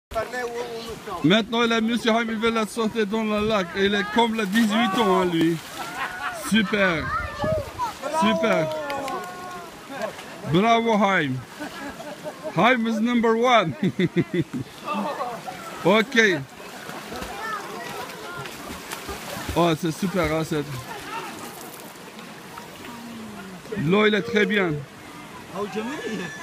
Maintenant, il a monsieur Haim, il veut la sortir dans le lac. Il est comme le 18 ans, hein, lui. Super. Super. Bravo, Haim. Haim is number one. Ok. Oh, c'est super, hein, l'eau, il est très bien.